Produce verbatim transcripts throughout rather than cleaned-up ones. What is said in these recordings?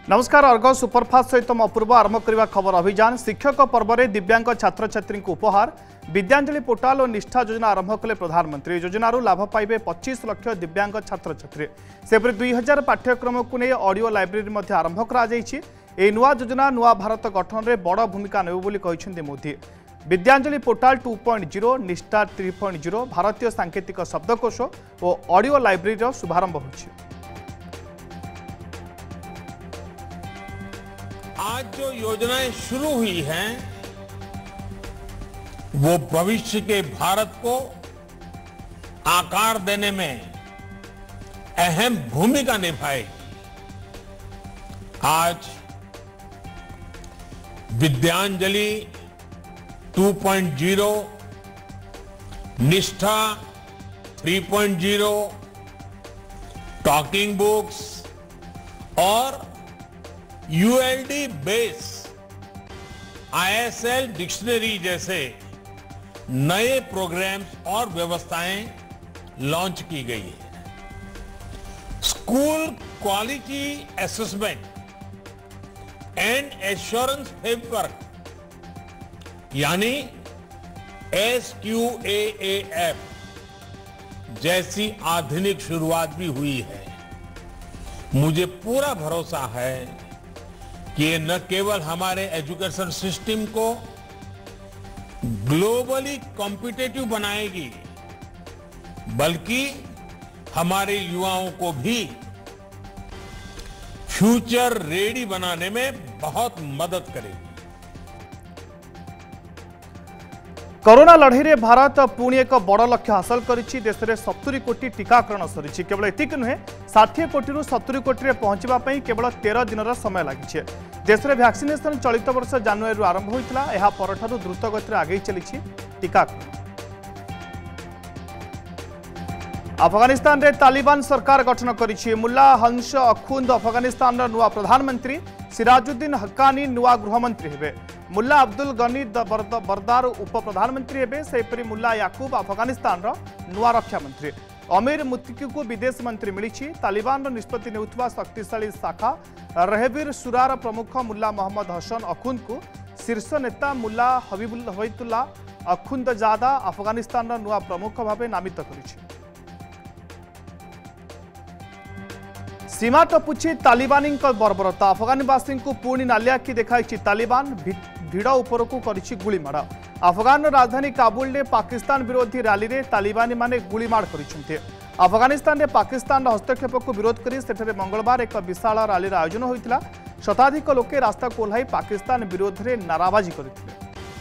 नमस्कार Argus superfast सहित अपूर्व आरंभ करने खबर अभियान शिक्षक पर्व में दिव्यांग छात्र छात्री उपहार विद्यांजलि पोर्टाल और निष्ठा योजना आरंभ कले प्रधानमंत्री योजन लाभ पाइबे पच्चीस लाख दिव्यांग छात्र छात्री सेपरी दुई हजार पाठ्यक्रम को नहीं ऑडियो लाइब्रेरी आरंभ कर नुआ योजना नुआ भारत गठन में बड़ भूमिका ने Modi Vidyanjali portal two point zero Nishtha three point zero भारतीय सांकेतिक शब्दकोश और ऑडियो लाइब्रेरी शुभारंभ हो। आज जो योजनाएं शुरू हुई हैं वो भविष्य के भारत को आकार देने में अहम भूमिका निभाएगी। आज Vidyanjali two point zero, Nishtha three point zero, talking books और ULD base I S L dictionary जैसे नए प्रोग्राम्स और व्यवस्थाएं लॉन्च की गई है। School quality assessment and assurance framework यानी S Q A A F जैसी आधुनिक शुरुआत भी हुई है। मुझे पूरा भरोसा है कि ये न केवल हमारे एजुकेशन सिस्टम को ग्लोबली कॉम्पिटिटिव बनाएगी बल्कि हमारे युवाओं को भी फ्यूचर रेडी बनाने में बहुत मदद करेगी। कोरोना लड़ाई में भारत पुणी एक बड़ लक्ष्य हासिल करिछि। देश में सत्तरी कोटी टीकाकरण सरी केवल एतिक नुहे षाठी कोटी रु सत्तरी कोटी रे पहुंचवाई केवल तेरह दिन समय लगी। देश में वैक्सीनेशन चलित वर्ष जानुरी आरंभ होता है। यह द्रुत गति आगे चली टीकाकरण। अफगानिस्तान रे तालिबान सरकार गठन करिछि। मुल्ला हंस अखुंद अफगानिस्तान नुआ प्रधानमंत्री, सिराजुद्दीन हक्कानी नुआ गृहमंत्री हेबे। मुल्ला अब्दुल गनी बरदार उप प्रधानमंत्री हेबे। सेपरी मुल्ला याकूब अफगानिस्तान नुआ रक्षा मंत्री। अमीर मुत्तकी को विदेश मंत्री मिली। तालिबान निष्पत्ति नेउथुवा शक्तिशाली शाखा रहबीर सुरार प्रमुख मुल्ला मोहम्मद हसन अखुंद को शीर्ष नेता मुल्ला हबीबुल हबैतुल्ला अखुंदजादा अफगानिस्तान नुआ प्रमुख भाव नामित करिछि। सीमा टपुछि तालिबानी बर्बरता। अफगानवासी को पुणी नालियाखि देखाई तालिबान भिड़ उपरकू करिछि गुलीमाड़। अफगान राजधानी काबुल में पाकिस्तान विरोधी रैली में तालिबानी माने गुलीमाड़ करिसेंते। अफगानिस्तान में पाकिस्तान हस्तक्षेप को विरोध करी सेठरे मंगलवार एक विशाल रैली आयोजन होइतिला। शताधिक लोके रास्ता को ओह्लाई पाकिस्तान विरोध में नाराबाजी करथिले।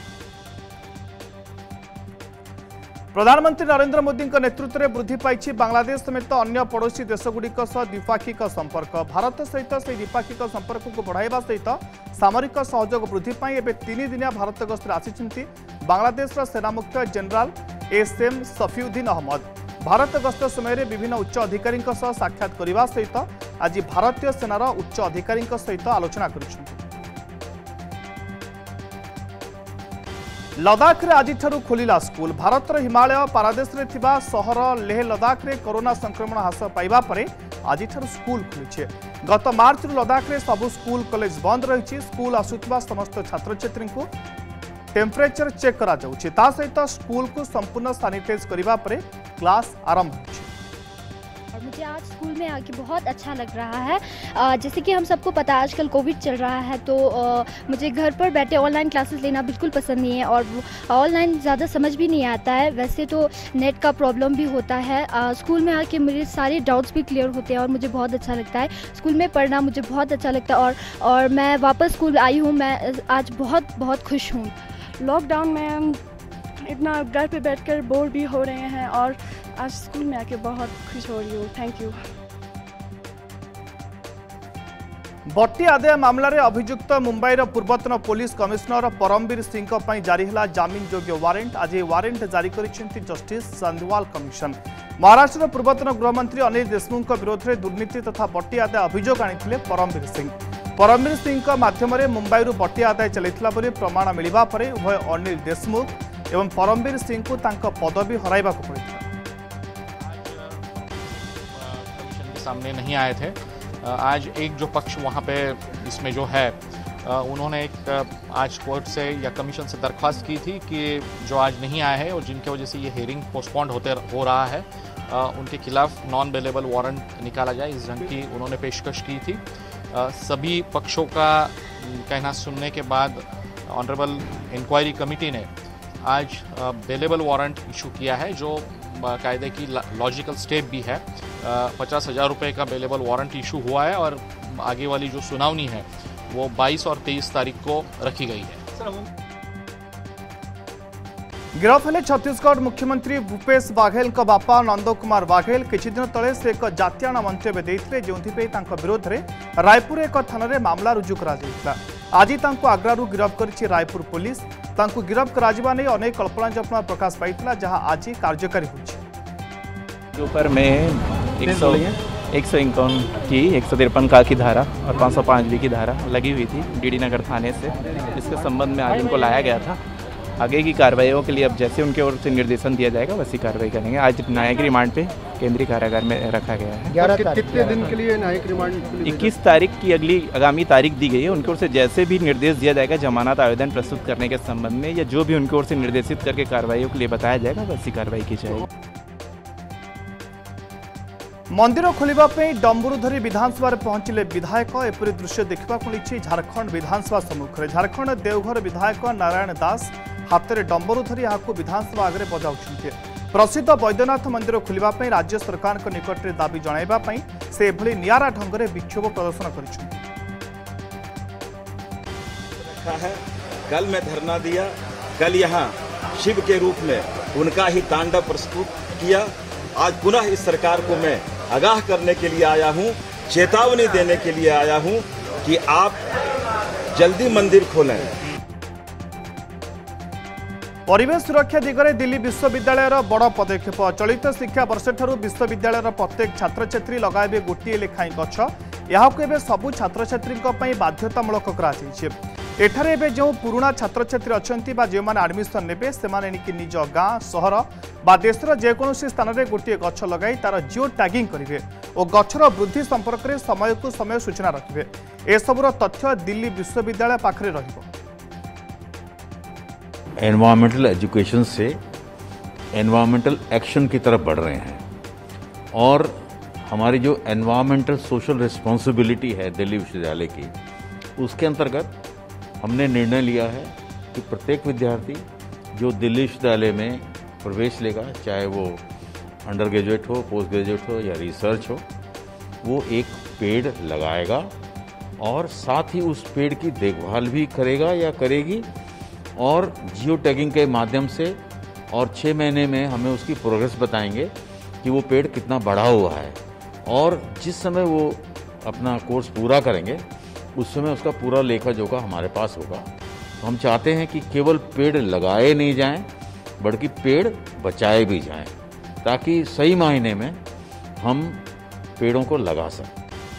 प्रधानमंत्री नरेंद्र मोदी नेतृत्व में वृद्धि पाई बांग्लादेश समेत अन्य पड़ोसी देशगुड़िक द्विपाक्षिक संपर्क। भारत सहित से द्विपाक्षिक संपर्क को बढ़ाइबा सहित सामरिक सहयोग वृद्धि पाई एबे तीन दिनिया भारत गस्तर आसिछन्ति बांग्लादेश सेना मुख्य general S M Safiuddin Ahmed. Bharat गस्त समय विभिन्न उच्च अधिकारी साक्षात करने सहित आज भारतीय सेनार उच्च अधिकारी सहित आलोचना करिसेंति। लद्दाख रे आज खोलिला स्कूल। भारतर हिमालय पारादेश रे थिबा सहर लेह लद्दाख रे कोरोना संक्रमण ह्रास पाइबा परे आज स्कूल खुली। गत मार्च रु लद्दाख रे सबु स्कूल कॉलेज बंद रही। स्कूल आसुथिबा समस्त छात्र छात्री को टेम्परेचर चेक करा जाउछि। ता सहित स्कूल को संपूर्ण सैनिटाइज करिबा परे क्लास आरंभ होछि। और मुझे आज स्कूल में आके बहुत अच्छा लग रहा है। आ, जैसे कि हम सबको पता है आजकल कोविड चल रहा है तो आ, मुझे घर पर बैठे ऑनलाइन क्लासेस लेना बिल्कुल पसंद नहीं है और ऑनलाइन ज़्यादा समझ भी नहीं आता है। वैसे तो नेट का प्रॉब्लम भी होता है। आ, स्कूल में आके मेरे सारे डाउट्स भी क्लियर होते हैं और मुझे बहुत अच्छा लगता है। स्कूल में पढ़ना मुझे बहुत अच्छा लगता है और और मैं वापस स्कूल आई हूँ। मैं आज बहुत बहुत खुश हूँ। लॉकडाउन में इतना घर पे बैठकर बोर भी हो रहे हैं और आज स्कूल में आके बहुत खुश हो रही हूँ। Thank you. बट्टी आदाय मामला रे अभियुक्त मुंबईर पूर्वतन पुलिस कमिश्नर परमवीर सिंह पर जारी है जामिन योग्य वारेंट। आज वारेंट जारी करिसेंति जस्टिस चांदवाल कमिशन। महाराष्ट्र पूर्वतन गृहमंत्री अनिल देशमुख विरोध में दुर्नीति तथा बट्टी आदाय अभियोग आनिथिले परमवीर सिंह। परमवीर सिंह माध्यम मुंबईरू बट्टी आदाय चलैथिला बोली प्रमाण मिलिबा परे उभय अनिल देशमुख एवं परमवीर सिंह को तांका पदवी हराइबा को पड़िଥିଲା। सामने नहीं आए थे। आज एक जो पक्ष वहाँ पे इसमें जो है उन्होंने एक आज कोर्ट से या कमीशन से दरख्वास्त की थी कि जो आज नहीं आए हैं और जिनकी वजह से ये हेयरिंग पोस्टपोन्ड होते हो रहा है उनके खिलाफ नॉन बेलेबल वारंट निकाला जाए, इस रंग की उन्होंने पेशकश की थी। सभी पक्षों का कहना सुनने के बाद ऑनरेबल इंक्वायरी कमेटी ने आज बेलेबल वारंट इशू किया है, जो कायदे की लॉजिकल स्टेप भी है। पचास हज़ार रुपये का बेलेबल वारंट इशू हुआ है और आगे वाली जो सुनावनी है वो बाईस और तेईस तारीख को रखी गई है। गिरफ हेले छत्तीसगढ़ मुख्यमंत्री भूपेश बाघेल बापा नंद कुमार बाघेल किछि दिन तले से एक जातीयाना मंतव्य देइथिले, जोंथिपे तांको विरोध रे रायपुर एक थाना रे मामला रुजु करा जायतिला। आज तांको आग्रारू गिरफ करिछि रायपुर पुलिस। तांको गिरफ कराजिबा नै अनेक कल्पना जल्पना प्रकाश पाइतिला, जहां आज कार्यकारी होछि। ऊपर में एक सौ एक सौ इक्यावन की एक सौ तिरपन का की धारा और पाँच सौ पाँच बी की धारा लगी हुई थी डीडी नगर थाने से, जिसके संबंध में आज उनको लाया गया था। आगे की कार्रवाइयों के लिए अब जैसे उनके ओर से निर्देशन दिया जाएगा वैसी कार्रवाई करेंगे। आज न्यायिक रिमांड पे केंद्रीय कारागार में रखा गया है। ग्यारह कितने दिन के लिए न्यायिक रिमांड? इक्कीस तारीख की अगली आगामी तारीख दी गई है। उनकी ओर से जैसे भी निर्देश दिया जाएगा जमानत आवेदन प्रस्तुत करने के संबंध में या जो भी उनकी ओर से निर्देशित करके कार्रवाइयों के लिए बताया जाएगा वैसी कार्रवाई की जाएगी। मंदिर खोलिबा पे डंबुरु धरी विधानसभा पहुंचले विधायक। एपरी दृश्य देखा मिली झारखंड विधानसभा सम्मुखें। झारखंड देवघर विधायक नारायण दास हाथ में डंबुरु धरी यहाँ विधानसभा आगे बजाउछन्ते। प्रसिद्ध बैद्यनाथ मंदिर खोलिबा पे राज्य सरकार के निकट में दाबी जणाइबा से एभली नियारा ढंग से विक्षोभ प्रदर्शन करिछन्ते। कल मैं धरना दिया, कल यहाँ शिव के रूप में उनका ही तांडव प्रस्तुत किया। आज पुनः इस सरकार को मैं आगाह करने के लिए आया हूं, चेतावनी देने के लिए आया हूं कि आप जल्दी मंदिर खोलें। परिवेश सुरक्षा दिगरे दिल्ली विश्वविद्यालय बड़ पदक्षेप। चलित शिक्षा वर्ष ठारू विश्वविद्यालय प्रत्येक छात्र छात्री लगाइबे गोटे लेखाई गछ। यहाक एबे सबु छात्र छात्री बाध्यतामूलक कराଯାଇଛି। एठारे एबे जो पुराना छात्र छात्री अछंती बा जे माने एडमिशन नेबे सेमाने निकि निज गाँ सहर बा देशर जेकोसी स्थान में गोटे गछ लगाई तार जिओ टैगिंग करेंगे और गछर वृद्धि संपर्क में समय को समय सूचना रखिए। एसबूर तथ्य दिल्ली विश्वविद्यालय पाखरे रहिबो। एनवायरमेंटल एजुकेशन से एनवायरमेंटल एक्शन की तरफ बढ़ रहे हैं और हमारी जो एनवायरमेंटल सोशल रिस्पॉन्सिबिलिटी है दिल्ली विश्वविद्यालय की, उसके अंतर्गत हमने निर्णय लिया है कि प्रत्येक विद्यार्थी जो दिल्ली विश्वविद्यालय में प्रवेश लेगा, चाहे वो अंडर ग्रेजुएट हो, पोस्ट ग्रेजुएट हो या रिसर्च हो, वो एक पेड़ लगाएगा और साथ ही उस पेड़ की देखभाल भी करेगा या करेगी और जियो टैगिंग के माध्यम से और छः महीने में हमें उसकी प्रोग्रेस बताएंगे कि वो पेड़ कितना बड़ा हुआ है और जिस समय वो अपना कोर्स पूरा करेंगे उस समय उसका पूरा लेखा जोखा हमारे पास होगा। तो हम चाहते हैं कि केवल पेड़ लगाए नहीं जाएं बल्कि पेड़ बचाए भी जाएं ताकि सही मायने में हम पेड़ों को लगा सकें।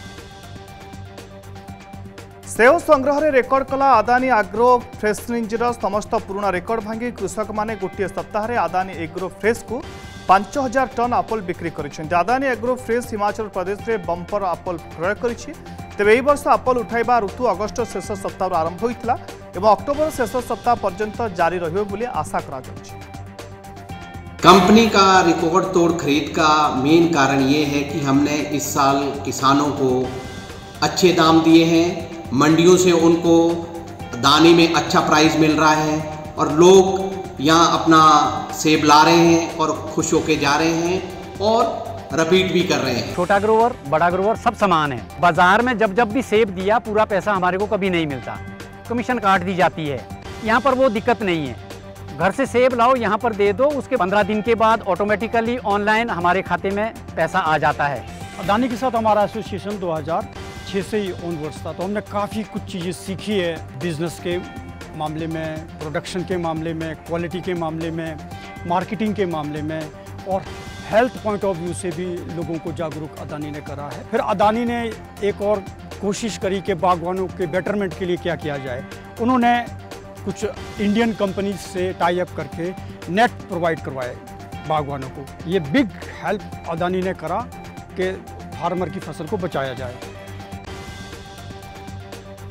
सेव संग्रह रे रेकर्ड कला अदानी एग्रो फ्रेशनिंजर समस्त पुराना रेकर्ड भांगी कृषक माने गोटे सप्ताह रे अदानी एग्रो फ्रेश को पांच हजार टन आपेल बिक्री करिसेंति। अदानी एग्रो फ्रेश हिमाचल प्रदेश रे बंपर आपेल क्रय करिछि। तेबे एही वर्ष आपेल उठाइबा ऋतु अगस्त शेष सप्ताह आरंभ होइतिला एवं अक्टोबर शेष सप्ताह पर्यंत जारी रहिबो बोली आशा करा जाउछि। कंपनी का रिकॉर्ड तोड़ खरीद का मेन कारण ये है कि हमने इस साल किसानों को अच्छे दाम दिए हैं, मंडियों से उनको दाने में अच्छा प्राइस मिल रहा है और लोग यहाँ अपना सेब ला रहे हैं और खुश होके जा रहे हैं और रिपीट भी कर रहे हैं। छोटा ग्रोवर बड़ा ग्रोवर सब समान है। बाजार में जब जब भी सेब दिया पूरा पैसा हमारे को कभी नहीं मिलता, कमीशन काट दी जाती है। यहाँ पर वो दिक्कत नहीं है, घर से सेब लाओ यहाँ पर दे दो, उसके पंद्रह दिन के बाद ऑटोमेटिकली ऑनलाइन हमारे खाते में पैसा आ जाता है। अदानी के साथ हमारा एसोसिएशन दो हज़ार छह से ही ऑनवर्ड्स था, तो हमने काफ़ी कुछ चीज़ें सीखी है बिजनेस के मामले में, प्रोडक्शन के मामले में, क्वालिटी के मामले में, मार्केटिंग के मामले में और हेल्थ पॉइंट ऑफ व्यू से भी लोगों को जागरूक अदानी ने करा है। फिर अदानी ने एक और कोशिश करी कि बागवानों के बेटरमेंट के लिए क्या किया जाए। उन्होंने कुछ इंडियन कंपनी से टाई अप करके नेट प्रोवाइड करवाए बागवानों को। ये बिग हेल्प अदानी ने करा कि फार्मर की फसल को बचाया जाए।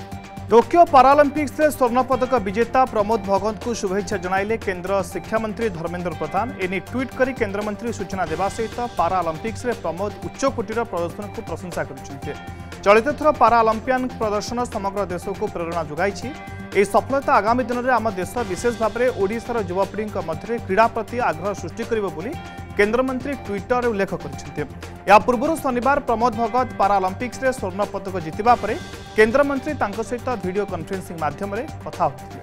टोकियो पारालंपिक्स में स्वर्ण पदक विजेता प्रमोद भगत को शुभेच्छा जणाइले केंद्र शिक्षा मंत्री धर्मेंद्र प्रधान। एने ट्वीट करी केंद्र मंत्री सूचना देवा सहित पारालंपिक्स में प्रमोद उच्चकोटीर प्रदर्शन को प्रशंसा कर चलित थर पारालंपियान प्रदर्शन समग्र देश को प्रेरणा जोगाई। यह सफलता आगामी दिन में आम देश विशेष भाव में ओडिशार युवापीढ़ी मध्य क्रीड़ा प्रति आग्रह सृष्टि करिबो बोली केंद्रमंत्री ट्विटर उल्लेख कर पूर्व शनिवार प्रमोद भगत पारालंपिक्स में स्वर्ण पदक जितवा पर केंद्रमंत्री तांको सहित वीडियो कॉन्फ्रेंसिंग माध्यम कथा होते।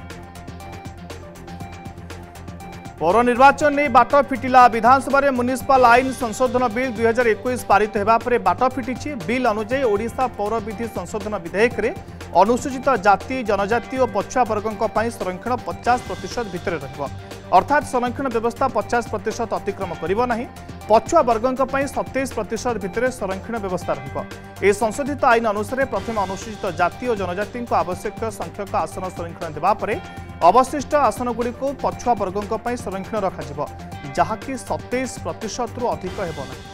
पौर निर्वाचन नहीं बाट फिटिला विधानसभा में म्युनिसिपल आईन संशोधन बिल दुई हजार एक पारित होगा पर बाट फिटी। बिल अनुଯାयी ओडिशा पौर विधि संशोधन विधेयक रे अनुसूचित जाति जनजाति और पछुआ वर्गों संरक्षण पचास प्रतिशत भितर रहिबो। अर्थात संरक्षण व्यवस्था पचास प्रतिशत अतिक्रम करिबो नहीं। पछुआ वर्गों सत्ताईस प्रतिशत भितर संरक्षण व्यवस्था रहिबो। ए संशोधित आईन अनुसार प्रथम अनुसूचित जाति और जनजाति को आवश्यक संख्यक आसन संरक्षण देवा परे अवशिष्ट आसनगुड़ी को पछुआ वर्गों संरक्षण रखा जहाँकि सत्ताईस प्रतिशत रु अधिक हेब नहीं।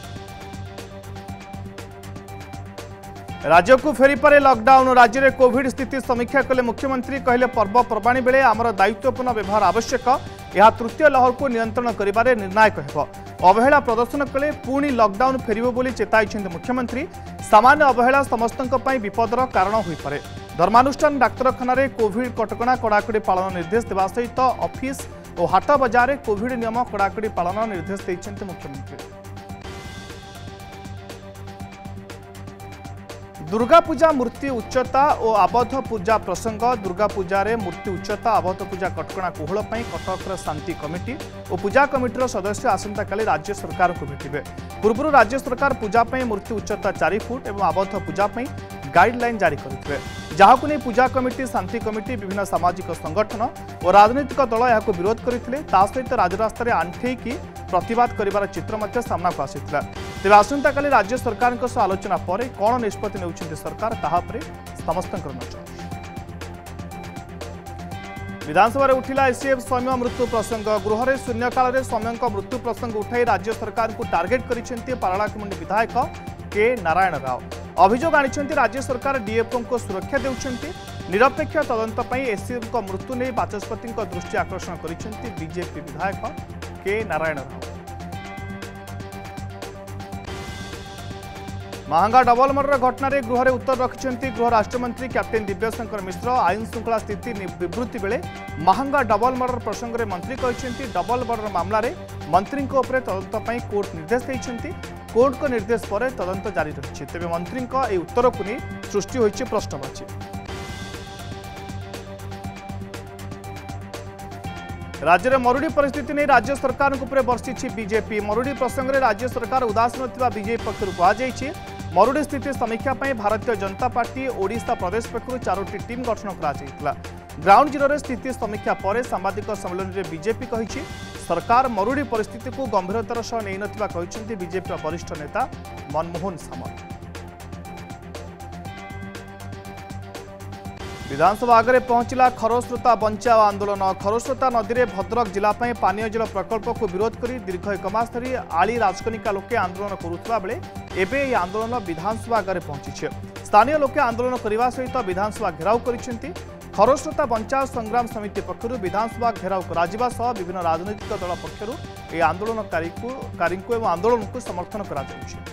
राज्य को फेरी पर लॉकडाउन राज्य में कोविड स्थिति समीक्षा कले मुख्यमंत्री कहले पर्वपर्वाणी बेले आमर दायित्वपूर्ण व्यवहार आवश्यक। यह तृतीय लहर को नियंत्रण करिबारे निर्णायक हेब। अवहेला प्रदर्शन कले पुणी लॉकडाउन फेरिबो बोली चेताइछन्ते मुख्यमंत्री। सामान्य अवहेला समस्तंक पई विपदर कारण होई पारे। धर्मानुष्ठान डाक्तरखाना रे कोविड कटकणा कड़ाकड़ी पालन निर्देश देवा सहित ऑफिस और हाट बाजार रे कोविड नियम कड़ाकड़ी पालन निर्देश दैछन्ते मुख्यमंत्री। दुर्गा पूजा मूर्ति उच्चता और आबद्ध पूजा प्रसंग दुर्गा पूजा रे मूर्ति उच्चता आबद्ध पूजा कटकणा कोहल पई कटक शांति कमिटी और पूजा कमिटीर सदस्य आसंता काली राज्य सरकार को भेटिबे। पूर्व राज्य सरकार पूजा पई मूर्ति उच्चता चार फुट और आबद्ध पूजा पई गाइडलाइन जारी करथिबे। जहाकु नै पूजा कमिटी शांति कमिटी विभिन्न सामाजिक संगठन और राजनीतिक दल यहां विरोध करथिले। ता सहित राजरास्ता रे आंठेई की प्रतिवाद करिवार चित्र मध्य सामना को आसिथिला। तेबे आसंता काली राज्य सरकार को आलोचना पर कौन निष्पत्ति नेउछन्ति सरकार ताहा पर समस्तंकर नजर। विधानसभा रे उठिला एसीएफ सौम्य मृत्यु प्रसंग। गृह रे शून्यकाल रे सौम्यଙ୍କ मृत्यु प्रसंग उठाई राज्य सरकार को टार्गेट करिसेंति पारलाखेमुंडी विधायक के नारायण राव। अभियोग आनिछन्ति राज्य सरकार डीएफओ को सुरक्षा देउछन्ति। निरपेक्ष तदंत पई एसीएफ मृत्यु नै बाचस्पति दृष्टि आकर्षण करिसेंति बीजेपी विधायक के नारायण राव। महांगा डबल मर्डर घटना रे गृह रे उत्तर रखिसेंति गृह राष्ट्रमंत्री कैप्टेन दिव्यशंकर मिश्र। आईन श्रृंखला स्थिति विवृत्ति बेले महांगा डबल मर्डर प्रसंग में मंत्री कहते डबल मर्डर मामला रे मंत्री तदंत पई कोर्ट निर्देश देइछन्ति। कोर्ट को निर्देश पर तदंत जारी रही। तेज मंत्री ए उत्तर को नहीं सृष्टि होइछि प्रश्नवाची। राज्य में मरुड़ी परिस्थिति नहीं राज्य सरकार बर्षि बीजेपी। मरुड़ी प्रसंग में राज्य सरकार उदासीन थिबा बीजेपी पक्षर कहुई। मरुड़ी स्थिति समीक्षा पर भारतीय जनता पार्टी ओडिशा प्रदेश पक्षर चारोटी टीम गठन करा। ग्राउंड जीरो स्थिति समीक्षा पर सांबादिक सम्मेलन में बीजेपी कही सरकार मरुड़ी परिस्थिति को गंभीरतार सह नहीं नथिबा कहिसेंति बीजेपी वरिष्ठ नेता मनमोहन सामंत। विधानसभा आगे पहुंचला खरस्रोता बंचाओ आंदोलन। खरस्रोता नदी में भद्रक जिलापाई पानीय जल प्रकल्प को विरोध कर दीर्घ एक मास धरी आली राजकनिका लोके आंदोलन करुवा बेले एबे यह आंदोलन विधानसभा आगे पहुंची। स्थानीय लोके आंदोलन करने सहित विधानसभा घेराव कर खरस्रोता बंचाओ संग्राम समिति पक्षर विधानसभा घेराव करा सह विभिन्न राजनीतिक दल पक्षर यह आंदोलनकारी को आंदोलन को समर्थन करा।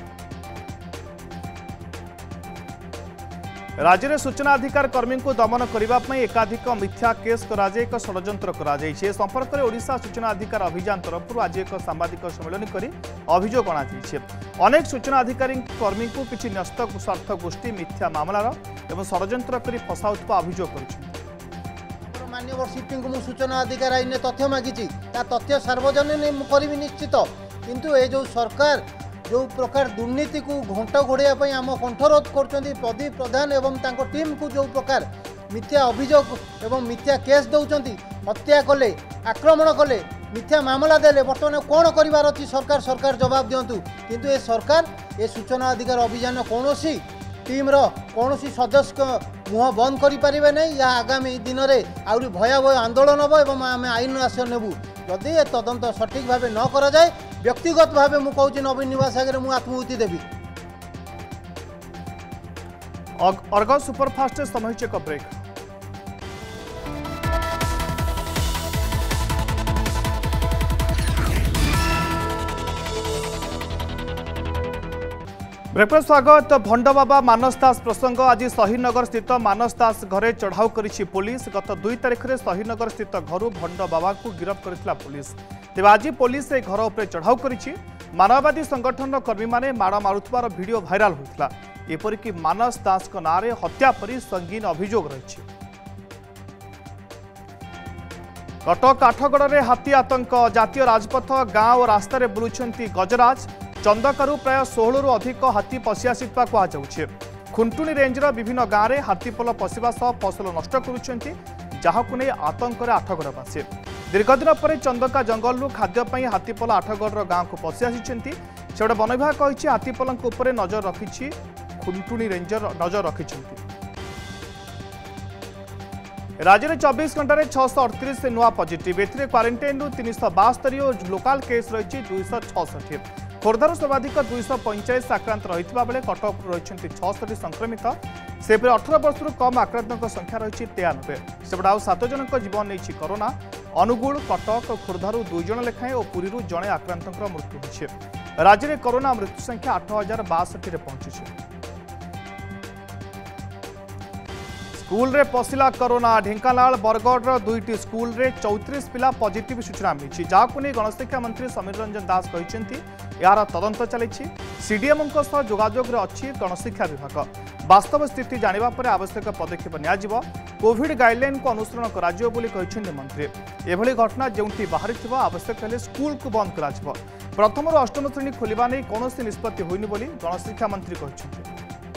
राज्य में सूचना अधिकार कर्मी को दमन करने एकाधिक मिथ्या केस एक षड्यंत्र कर संपर्क में ओडिशा सूचना अधिकार अभियान तरफ आज एक सांबादिक सम्मेलन कर अभियोग अणाई। अनेक सूचना अधिकारी कर्मी को किसी न्यस्त स्वार्थ गोष्ठी मिथ्या मामलार एवं षड्यंत्र कर फसाउथबा अभियोग कर। माननीय सीपी को सूचना अधिकार आईन तथ्य मागी तथ्य सार्वजनिक करी निश्चित किंतु ए जो सरकार जो प्रकार दुर्नीति को घंट घोड़ाई आम कंठरोध कर प्रदीप प्रधान एवं तांको टीम को जो प्रकार मिथ्या अभियोग एवं मिथ्या केस दौरान हत्या कले आक्रमण कले मिथ्या मामला देले बर्तमान कौन करार अच्छी सरकार सरकार जवाब दिंतु किंतु ए सरकार ए सूचना अधिकार अभियान कौन टीम कौन सदस्य मुह बंद करें नहीं। या आगामी दिन में आहरी भयावह आंदोलन हम एवं आम आईन आश्रय नेबू जदि ए तदंत सठिक भाव न करा जाए व्यक्तिगत भाव मुझे नवीन निवास आगे मुझे आत्महुति देवी। अर्गस सुपरफास्ट समय एक ब्रेक। ब्रेक पर स्वागत। भंड बाबा मानस दास प्रसंग आज शहीनगर स्थित मानस दास घरे चढ़ाऊ करिछि पुलिस। गत दुई तारिख में शहीनगर स्थित घर भंड बाबा को गिरफ्त करथिला पुलिस। तेज आज पुलिस ए घर उपर चढ़ाऊ करिछि। मानववादी संगठन कर्मी माने माड़ मारुथिबार वीडियो भाइराल होइथिला। एपरिक मानस दास नाँ में हत्या परी संगीन अभियोग रही। कटक आठगड़ में हाथी आतंक। जातीय राजपथ गाँ और रास्तार बुलुंट गजराज। चंदकारु प्राय षोहल रु अधिक हाथी पशि आसिता कहुचे। खुंटुणी रेंजर विभिन्न गाँव में हाथीपल पशिवा सह फसल नष्ट करुछंती, जहाकु नै आतंक आठगड़वासी। दीर्घदिन पर चंदका जंगलू खाद्यपाई हाथीपल आठगड़ गाँव को पशि आसिछंती। सेबडे वन विभाग कहिछि हाथीपल उपर नजर रखिछि। खुंटुणी रेंजर नजर रखिछंती। राज्य में चौबीस घंटे छःश अड़तीस नुआ पॉजिटिव। एथिरे क्वारंटाइन तीन सौ बास्तरी और लोकाल केस रही दुईश छठी। खोर्धार सर्वाधिक दुईश पैंचाश आक्रांत रही बेले कटक रही छस्तरी संक्रमित। सेपरि अठर वर्ष कम आक्रांतों संख्या रही तेयानबे। सेपटे आउ सात जन जीवन नहीं कोरोना। अनुगुल कटक खोर्धारू दुई जन लेखाएं और पुरी जड़े आक्रांतों मृत्यु होइछे। राज्य में कोरोना मृत्यु संख्या आठ हजार बासठी पहुंची। स्कूल रे पशिला कोरोना। ढेंकानाल बरगढ़ दुईटी स्कूल रे चौतीस पिला पॉजिटिव सूचना मिली, जहां नहीं गणशिक्षा मंत्री समीर रंजन दास कहते यार तदंत चली। सीडीएम जोगाजोग अच्छी गणशिक्षा विभाग। वास्तव स्थिति जानिबा पर आवश्यक पदक्षेप नियाजिबो। कोविड गाइडलाइन को अनुसरण कराजिबो बोली कहछन्ती मंत्री। एभली घटना जेउंटी बाहरी थिबो आवश्यक हेले स्कूल को बंद कराजिबो। प्रथम और अष्टम श्रेणी खोलिबा नै कोनोसी निष्पत्ति होइनि बोली गणशिक्षा मंत्री कहछन्ती।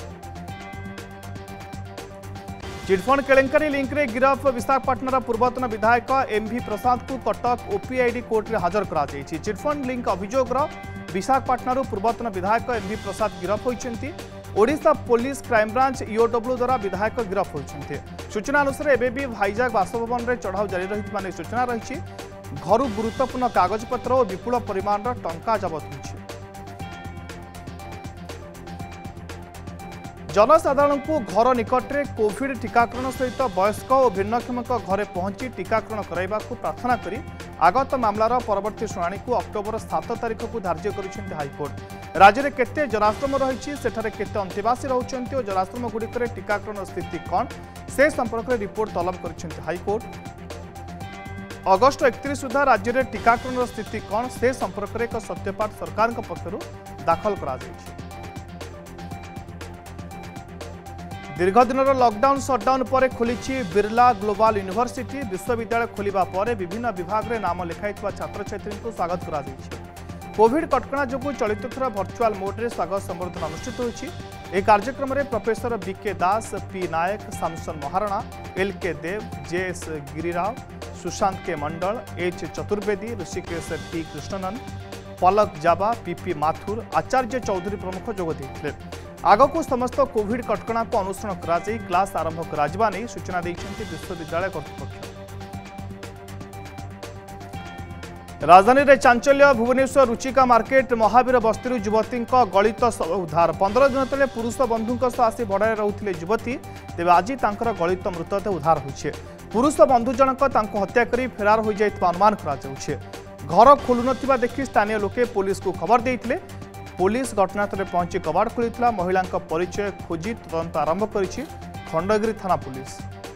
चिटफंड केलेंकारी लिंक रे गिरफ विशाखापाटनार पूर्वतन विधायक एमवी प्रसाद को कटक ओपीआईडी कोर्ट रे हाजर करा जायछि। चिटफंड लिंक अभियोग विशाखापाटनार पूर्वतन विधायक एमवी प्रसाद गिरफ होइछन्ती। ओडिशा पुलिस क्राइमब्रांच ईओडब्ल्यू द्वारा विधायक गिरफ होइछन्ती। सूचना अनुसार एबे भी भाईजाग बासभवन रे चढ़ाऊ जारी रहितबा नै सूचना रही। घरु गुरुत्वपूर्ण कागजपत्र और विपुल परिमाण टंका जबत होइछि। जनसाधारण को घर निकट में कोविड टीकाकरण सहित वयस्क और भिन्नक्षम घरे पहुंची टीकाकरण कराइबा को प्रार्थना करी आगत मामलार परवर्ती शुणाणी को अक्टोबर सात तारिख को धार्य कर हाइकोर्ट। राज्य में केते जनाश्रम रही केते अंतेवासी रहउछन्ति और जनाश्रम गुड़िक टीकाकरण स्थिति कौन से संपर्क में रिपोर्ट तलब कर हाइकोर्ट। अगस्ट एकतीस सुधा राज्य में टीकाकरण स्थिति कौन से संपर्क में एक सत्यपाठ सरकार पक्षर दाखल करा जायछि। दीर्घदिन लॉकडाउन शटडाउन पर खोली बिरला ग्लोबल यूनिवर्सिटी। विश्वविद्यालय खोलिबा पर विभिन्न विभाग में नाम लिखाई छात्र छात्री को स्वागत करा जायछि। कोविड कटकणा जोगु चलित थर वर्चुअल मोड रे स्वागत संबर्धना अनुष्ठित होइछि। ए कार्यक्रम में professor BK Das, P Nayak, Samson Maharana, L K Dev, JS Girirao, Sushant K Mandal, H Chaturvedi, Rishikesh T Krishnan, Palak Jaba, PP Mathur, आचार्य चौधरी प्रमुख जोग देथिले। आगक समस्त कोविड कटकणा को अनुसरण करा जाई क्लास आरंभ करा नहीं सूचना दैछन्ति विश्वविद्यालय कर्तृपक्ष। राजधानी रे चांचल्य। भुवनेश्वर रुचिका मार्केट महावीर बस्ती युवती गलित उद्धार। पंद्रह दिन तले पुरुष बंधु आसी भड़ारे रोते युवती, तेज आज गलित मृतदेह उद्धार होइछे। पुरुष बंधु जनक हत्या कर फेरार हो जाइथिबा अनुमान करा जाउछे। घर खोलु नथिबा देखि स्थानीय लोके पुलिस को खबर देइथिले। पुलिस घटनास्थल पहुंची कबाड़ खोली। महिला परिचय खोजी तदंत आरंभ करिछि खंडगिरी थाना पुलिस।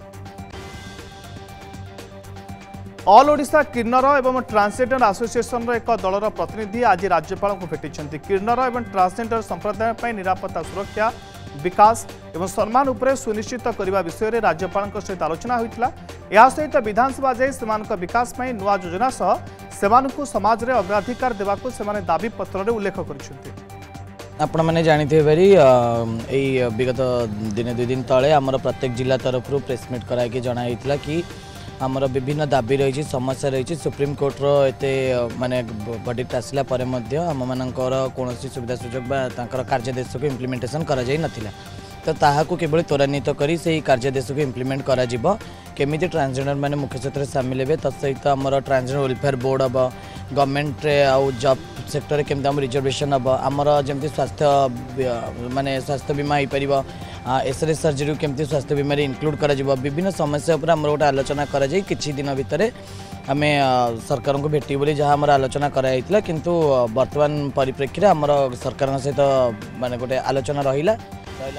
ऑल ओडिशा किन्नर एवं ट्रांसजेंडर एसोसिएशन एक दलर प्रतिनिधि आज राज्यपाल को भेटिछन्ति। किन्नर एवं ट्रांसजेंडर संप्रदाय पर निरापत्ता सुरक्षा विकास एवं सम्मान उपरे सुनिश्चित करने विषय में राज्यपाल सहित आलोचना होइतिला। या सहित विधानसभा जाई सेमानक विकास में नुआ योजना सह सेमानकु समाज रे अग्राधिकार देवाकु सेमाने दाबी पत्र रे उल्लेख करिसेंति। आपण मैंने जानते भाई यही विगत दिन दुई दिन तले आमर प्रत्येक जिला तरफ प्रेस मीट कराई जनाई कि आमर विभिन्न दाबी रही समस्या रही सुप्रीम कोर्ट रो एते माने वर्डिक्ट आसला परे मध्य आम मानकर कौन सुविधा सुजोग बा कार्यदेश को इम्प्लीमेंटेशन करा जाई नथिला। तो ताहाकु केवल त्वरान्वित करी से कार्यदेश को इम्प्लीमेंट करा जिवो। केमिति ट्रांसजेंडर माने मुख्य क्षेत्र में सामिल हे तत्सहित आमर ट्रांसजेंडर वेलफेयर बोर्ड हम गवर्नमेंट आउ जॉब सेक्टर केमती आम रिजर्वेशन हम आमर जमी स्वास्थ्य माने स्वास्थ्य बीमा हो पार एसएलएस सर्जरी केमती स्वास्थ्य बीमा इनक्लूड कर विभिन्न समस्या पर आम गोटे आलोचना कर किछि दिन भितर आम सरकार को भेटी बोली जहाँ आम आलोचना कराइला किंतु वर्तमान परिप्रेक्षी में आम सरकार सहित माने गोटे आलोचना रहिला रहिला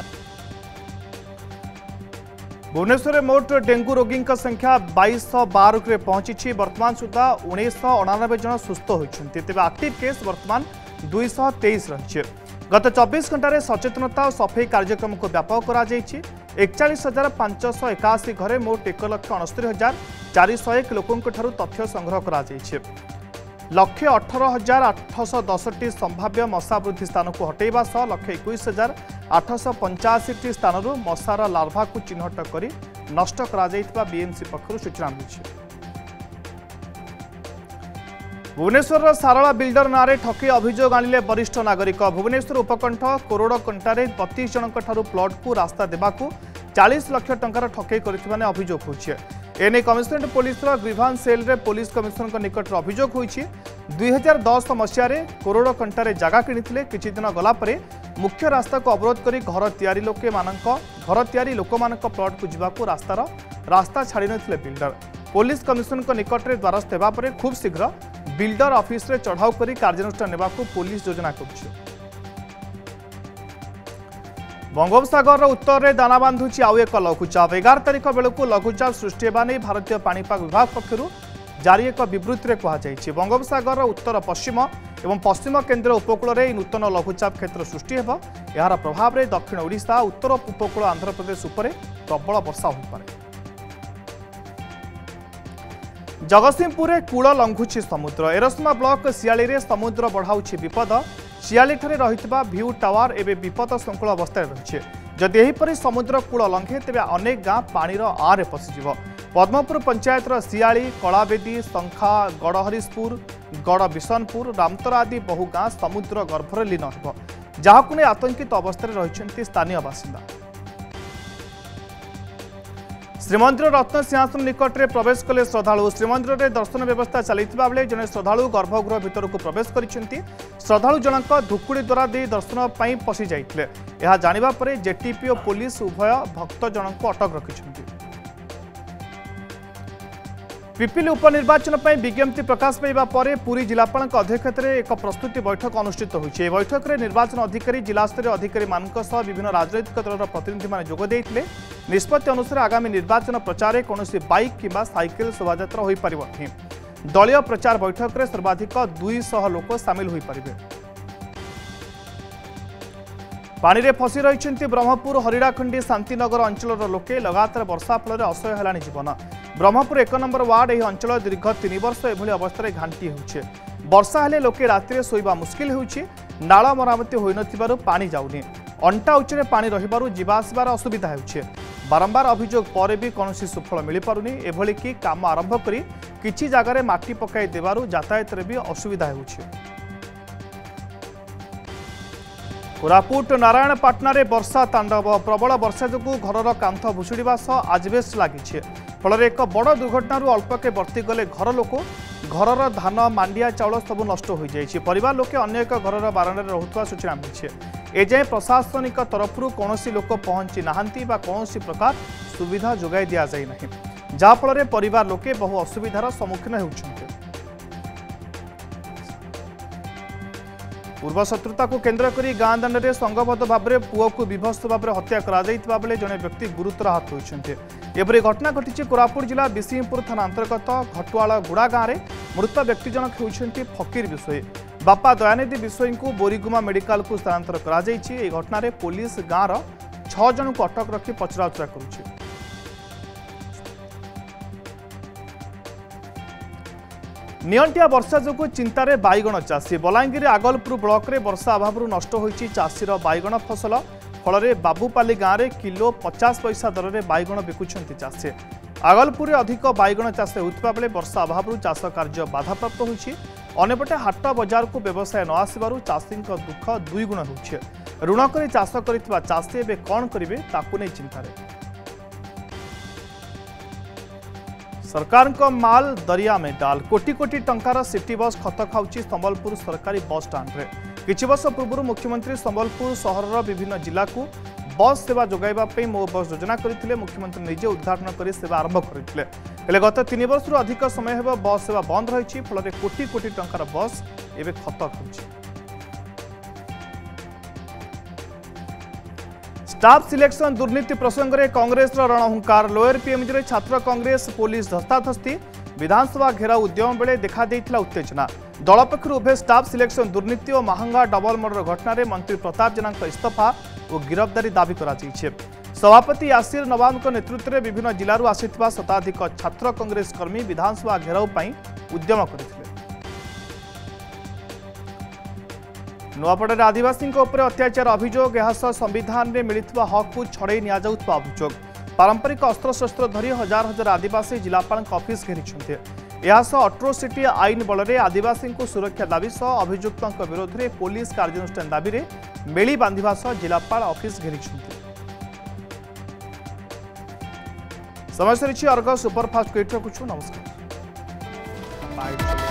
भुवनेश्वर में मोट डेंगू रोगी संख्या बाईस बारह पहुंची वर्तमान सुधा उन्नीस अणानबे जन सुस्थ होती तेज आक्टिव केस वर्तमान दुईश तेईस रही गत चौबीस घंटे सचेतनता और सफाई कार्यक्रम को व्यापक कर एकचाश हजार पांचश एकाशी घरे मोट एक लक्ष अणस्तरी हजार चारिश एक लोकों तथ्य संग्रह कर लक्षे अठर हजार आठश दसटी संभाव्य मशा वृद्धि स्थान को हटेवा सह लक्षे इक्कीस हजार आठश पंचाशी स्थान मशार लार्भा को चिन्हट कर नष्ट कर बीएमसी पक्षर सूचना मिली। भुवनेश्वर सारला बिल्डर नारे ठकी अभियोग आनिले वरिष्ठ नागरिक भुवनेश्वर उपकंठ कोरोड़कंटारे बतीस जन प्लट को रास्ता देवाकू चालीस लाख टंकार ठकई कर अभियोग होइछे। एने कमिशनरेट पुलिस ग्रीभांस सेल रे पुलिस कमिशनर निकट अभियोग होइछि दुई हजार दस मसीह कोरोड़कंटारे जगह किनिथिले किछि दिन गला परे मुख्य रास्ता को अवरोध करी घर तैयारी लोके मानक घर तैयारी लोक मानक प्लट को जिबाकू रास्तार रास्ता छाड़ी नथिले बिल्डर पुलिस कमिशनर निकट रे द्वारस्थ हेबा परे खूब शीघ्र बिल्डर ऑफिस रे चढ़ाऊ करी कार्यानुष्ठान नेबाकू पुलिस योजना करुछि। बंगोपसागर उत्तर में दाना बांधुची आउ एक लघुचाप एगार तारिख बेलू लघुचाप सृष्टि होगा नहीं भारतीय पाणीपाग विभाग पक्षर जारी एक विवृत्ति में कहुई बंगोपसागर उत्तर पश्चिम और पश्चिम केन्द्र उपकूल में नूतन लघुचाप क्षेत्र सृष्टि हो यार प्रभाव में दक्षिण ओडिशा उत्तर उपकूल आंध्र प्रदेश उपर प्रबल वर्षा होपे। जगतसिंहपुर में कूल लंघुची समुद्र एरसमा ब्लॉक सियाली में समुद्र बढ़ाऊँच विपद सियाली ठारे रहितबा भ्यू टावर एवं विपद संकुल अवस्था रही जदि एहीपरि समुद्र कूल लंघे तेज अनेक गाँ पानीर आरे पशिज पद्मपुर पंचायतर सियाली कलाबेदी शंखा गड़हरीशपुर गड़ बिशनपुर रामतरा आदि बहु गाँ समुद्र गर्भर लीन हो जहां नहीं आतंकित अवस्था रही स्थानीय बासिंदा। श्रीमंदिर रत्न सिंहासन निकट में प्रवेश कले श्रद्धालु श्रीमंदिर में दर्शन व्यवस्था चलता बेले जड़े श्रद्धालु गर्भगृह भीतर को प्रवेश करछंती श्रद्धालु जनक धुकुड़ी द्वारा दे दर्शन पाई पशि जाइथिले यह जानिबा परे जेटीपी और पुलिस उभय भक्त जनक को अटक रखिछंती। पिपिली उपनिर्वाचन पर विज्ञप्ति प्रकाश पाइबा परे पुरी जिलापाल अध्यक्षत एक प्रस्तुति बैठक अनुष्ठित होइछे बैठक में निर्वाचन अधिकारी जिलास्तरीय अधिकारी मानक सह विभिन्न राजनैतिक दलर प्रतिनिधि माने जोग देइथिले निष्पत्ति अनुसार आगामी निर्वाचन प्रचार कौनसी बाइक किंबा साइकेल शोभायात्रा होई परिबो नहीं दलीय प्रचार बैठक में सर्वाधिक दुईश लोक सामिल होई परिबे। पानी रे फसी रहिछन्ति ब्रह्मपुर हरिड़ाखंडी शांतिनगर अंचल लोके लगातार वर्षा फल असह्य हेलानी जीवन ब्रह्मपुर एक नंबर वार्ड यह अंचल दीर्घ तीन वर्ष एभली अवस्था घांटी होउछे वर्षा हेले लोके राति शोइबा मुस्किल होउछे नाଳ मरामती होई नथिबारु पानी जाउनी अंटा उच्चरे पानी रहिबारु जीवा आसबार असुविधा होउछे बारंबार अभियोग पर भी कौनसी सुफल मिल पारुनी एभली कि काम आरंभ करी किछि जगार माटी पकाई देबारु यातायात रे भी असुविधा होउछे। कोरापुट नारायणपाटना रे वर्षा तांडव प्रबल वर्षा जोगु घरर कांथ भुशुड़िबा सह आजबेस्ट लागिछे फल एक बड़ दुर्घटना अल्पके बर्ती गले घर लोक घरर धान मांडिया चाउल सबु नष्ट हो जाइए परिवार लोके अन्य एक घरर बारांडा रहुवा सूचना मिली एजाए प्रशासनिक तरफ कौनसी लोक पहुंची नाहांती बा कौनसी प्रकार सुविधा जोगाई दिया जाई नहीं जहाँफल परिवार लोके बहु असुविधार सम्मुखीन होउछन्ते। पूर्व शत्रुता को केन्द्र करी गाँ दाण्ड में संघबद्ध भाव में पुओ को विभत्स भाव में हत्या करा बेले जड़े व्यक्ति गुरुतर आहत होती एपरी घटना घटी कोरापुट जिला बिसिंहपुर थाना अंतर्गत घटुआल गुड़ा गाँव में मृत व्यक्ति जनक होती फकीर विषय बापा दयानिधि विषय को बोरीगुमा मेडिकल को स्थानांतर कर घटना रे पुलिस गाँव छह जन को अटक रखी पचराउचरा करुछि। नियंटिया वर्षा जोगु चिंतार बाइगण चाषी बलांगीर आगलपुर ब्लॉक रे वर्षा अभाव नष्ट होइछि चाषीर बाइगण फसल फल बाबूपाली गाँव में किलो पचास पैसा दर में बाइगण बिकुछन्ति चाषी आगलपुर अधिक बाइगण चाष होता बेले वर्षा अभाव चाष कार्य बाधाप्राप्त होइछि अन्यपटे हाट बजार को व्यवसाय न आसबारु चाषी दुख दुईगुण होइछि ऋण कर चाष करितबा चाषी एबे कौन करिवे ताकु नै चिंतारे सरकार को माल दरिया में डाल कोटी कोटी टंकार सिटी बस खत खाऊची संबलपुर सरकारी बस स्टाण्ड रे किछि वर्ष पूर्व मुख्यमंत्री संबलपुर सहर विभिन्न जिला को बस सेवा जोगाइबा पे मो बस योजना करथिले मुख्यमंत्री निजे उद्घाटन करी सेवा आरंभ करथिले। हेले गत तीन वर्ष अधिक समय हेब बस सेवा बंद रही फल कोटी कोटी टंकार बस एवं खत होछि। स्टाफ सिलेक्शन दुर्नीति प्रसंग में कांग्रेस रणहुंकार। लोयर पीएमजी रे छात्र कांग्रेस पुलिस धस्ताधस्ती विधानसभा घेराव उद्यम बेले देखा देइथिला उत्तेजना। दल पक्षर उभय स्टाफ सिलेक्शन दुर्नीति और महंगा डबल मर्डर घटना मंत्री प्रताप जेना इस्तीफा और गिरफ्तारी दाबी करा जाइछे। सभापति यासिर नवाब नेतृत्व में विभिन्न जिलूर आसिथिबा शताधिक छात्र कांग्रेस कर्मी विधानसभा घेराव पई उद्यम करथिले। नुआपड़े आदिवासी अत्याचार अभियोग यह संविधान में मिलता हक को छड़े नि अभियोग। पारंपरिक अस्त्रशस्त्र धरी हजार हजार आदिवासी जिलापाल ऑफिस घेरी अट्रोसिटी आईन बल में आदिवासी को सुरक्षा दाबी सह अभियुक्तों विरोध में पुलिस कार्यानुष्ठान दाबी में मेली बांधिबा सह जिलापाल ऑफिस घेरी। समय सरी अर्गस सुपरफास्ट को नमस्कार।